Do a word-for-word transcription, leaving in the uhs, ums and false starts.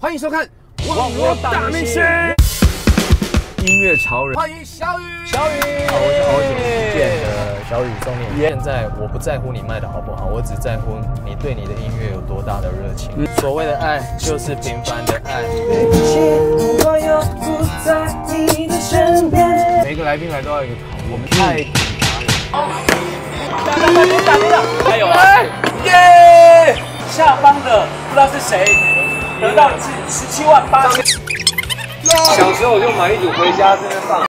欢迎收看《网络大明星》音乐潮人，欢迎小雨。 小雨，好，我是好久不见的小雨送你。现在我不在乎你卖的好不好，我只在乎你对你的音乐有多大的热情。嗯、所谓的爱，就是平凡的爱。 每个来宾来都要有一个考验，我们太抵达了。 打打打打打打！加油啊！耶！下方的不知道是谁得到是十七万八千。 小时候我就买一组回家这边放。